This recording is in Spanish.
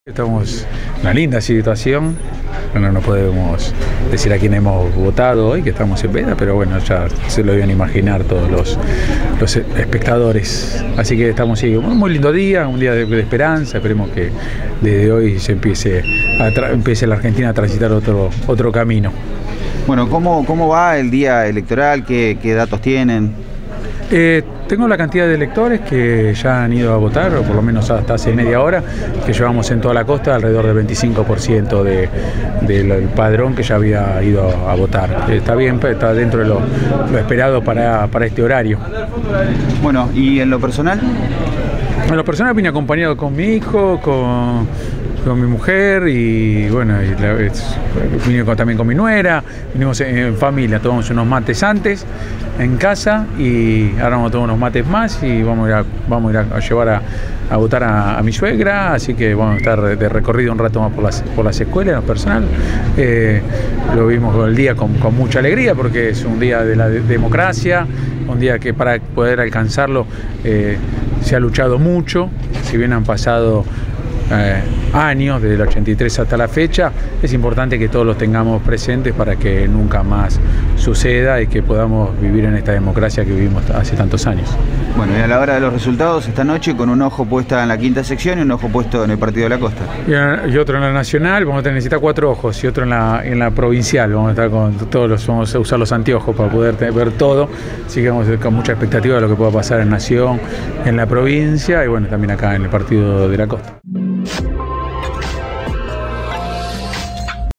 Estamos en una linda situación. Bueno, no podemos decir a quién hemos votado hoy, que estamos en veda, pero bueno, ya se lo deben imaginar todos los espectadores. Así que estamos, sí, un muy lindo día, un día de esperanza. Esperemos que desde hoy se empiece la Argentina a transitar otro camino. Bueno, ¿cómo va el día electoral? ¿Qué datos tienen? Tengo la cantidad de electores que ya han ido a votar, o por lo menos hasta hace media hora, que llevamos en toda la costa alrededor del 25% del padrón que ya había ido a votar. Está bien, está dentro de lo esperado para este horario. Bueno, ¿y en lo personal? En lo personal vine acompañado con mi hijo, con mi mujer y bueno, vine también con mi nuera, vinimos en familia, tomamos unos mates antes en casa y ahora vamos a tomar unos mates más y vamos a ir a llevar a votar a mi suegra, así que vamos a estar de recorrido un rato más por las escuelas en lo personal. Lo vimos el día con mucha alegría porque es un día de la democracia, un día que para poder alcanzarlo se ha luchado mucho, si bien han pasado años, desde el 83 hasta la fecha, es importante que todos los tengamos presentes para que nunca más suceda y que podamos vivir en esta democracia que vivimos hace tantos años. Bueno, y a la hora de los resultados, esta noche con un ojo puesto en la quinta sección y un ojo puesto en el partido de la costa. Y otro en la nacional, vamos a necesitar 4 ojos, y otro en la provincial, vamos a estar con todos vamos a usar los anteojos para poder ver todo, así que vamos con mucha expectativa de lo que pueda pasar en Nación, en la provincia y bueno, también acá en el partido de la costa.